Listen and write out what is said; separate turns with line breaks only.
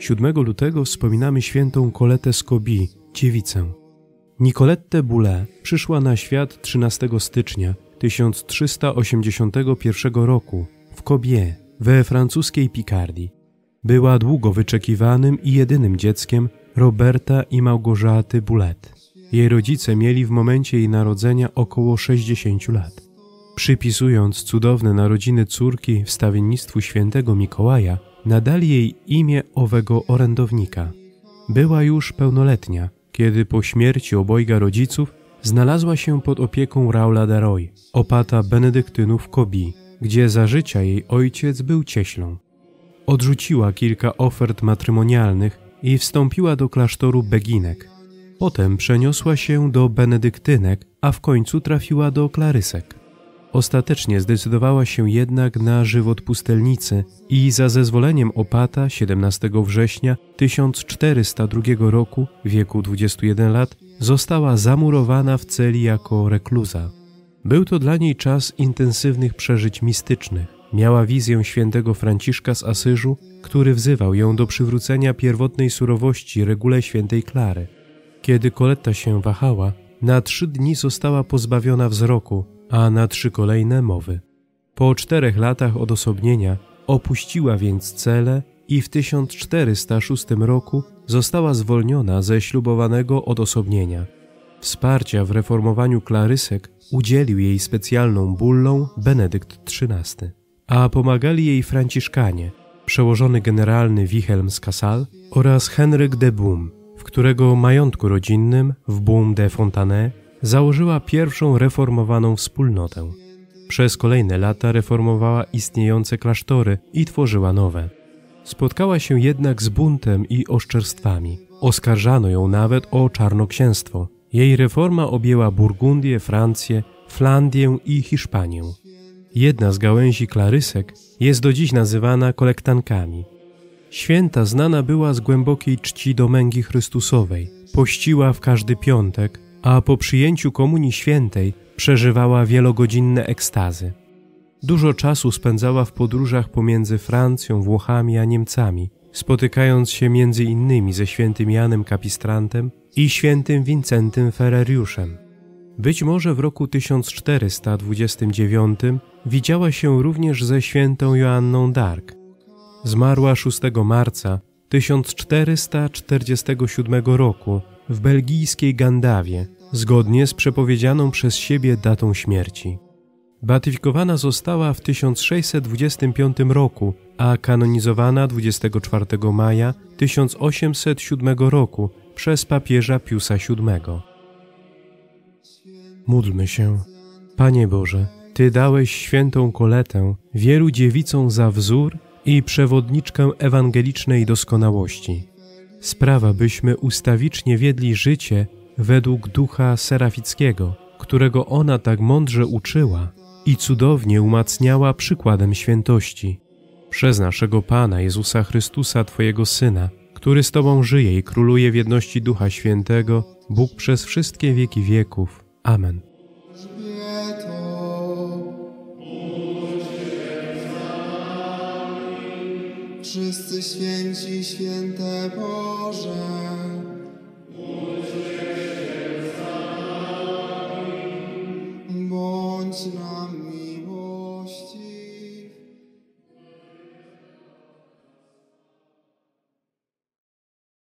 7 lutego wspominamy świętą Colettę z Cobbie, dziewicę. Nicolette Boulet przyszła na świat 13 stycznia 1381 roku w Cobbie, we francuskiej Pikardii. Była długo wyczekiwanym i jedynym dzieckiem Roberta i Małgorzaty Boulet. Jej rodzice mieli w momencie jej narodzenia około 60 lat. Przypisując cudowne narodziny córki wstawiennictwu świętego Mikołaja, nadali jej imię owego orędownika. Była już pełnoletnia, kiedy po śmierci obojga rodziców znalazła się pod opieką Raoula Daroy, opata benedyktynów w Cobbie, gdzie za życia jej ojciec był cieślą. Odrzuciła kilka ofert matrymonialnych i wstąpiła do klasztoru Beginek. Potem przeniosła się do benedyktynek, a w końcu trafiła do klarysek. Ostatecznie zdecydowała się jednak na żywot pustelnicy i za zezwoleniem opata 17 września 1402 roku, w wieku 21 lat, została zamurowana w celi jako rekluza. Był to dla niej czas intensywnych przeżyć mistycznych. Miała wizję świętego Franciszka z Asyżu, który wzywał ją do przywrócenia pierwotnej surowości regule świętej Klary. Kiedy Coletta się wahała, na 3 dni została pozbawiona wzroku, a na 3 kolejne mowy. Po 4 latach odosobnienia opuściła więc celę i w 1406 roku została zwolniona ze ślubowanego odosobnienia. Wsparcia w reformowaniu klarysek udzielił jej specjalną bullą Benedykt XIII, a pomagali jej franciszkanie, przełożony generalny Wilhelm z Cassel oraz Henryk de Boom, w którego majątku rodzinnym w Beaume de Fontanet założyła pierwszą reformowaną wspólnotę. Przez kolejne lata reformowała istniejące klasztory i tworzyła nowe. Spotkała się jednak z buntem i oszczerstwami. Oskarżano ją nawet o czarnoksięstwo. Jej reforma objęła Burgundię, Francję, Flandię i Hiszpanię. Jedna z gałęzi klarysek jest do dziś nazywana kolektankami. Święta znana była z głębokiej czci do męki Chrystusowej. Pościła w każdy piątek, a po przyjęciu Komunii Świętej przeżywała wielogodzinne ekstazy. Dużo czasu spędzała w podróżach pomiędzy Francją, Włochami a Niemcami, spotykając się między innymi ze świętym Janem Kapistrantem i świętym Wincentym Ferreriuszem. Być może w roku 1429 widziała się również ze świętą Joanną d'Arc. Zmarła 6 marca 1447 roku w belgijskiej Gandawie, zgodnie z przepowiedzianą przez siebie datą śmierci. Beatyfikowana została w 1625 roku, a kanonizowana 24 maja 1807 roku przez papieża Piusa VII. Módlmy się. Panie Boże, Ty dałeś świętą Colettę wielu dziewicom za wzór i przewodniczkę ewangelicznej doskonałości. Sprawa, byśmy ustawicznie wiedli życie według ducha serafickiego, którego ona tak mądrze uczyła i cudownie umacniała przykładem świętości. Przez naszego Pana Jezusa Chrystusa, Twojego Syna, który z Tobą żyje i króluje w jedności Ducha Świętego, Bóg przez wszystkie wieki wieków. Amen.
Wszyscy święci, święte Boże,